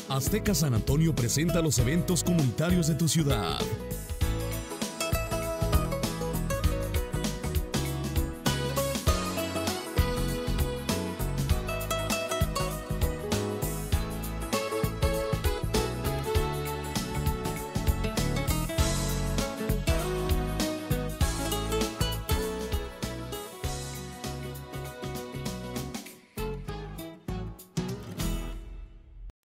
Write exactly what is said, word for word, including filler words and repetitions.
Azteca San Antonio presenta los eventos comunitarios de tu ciudad.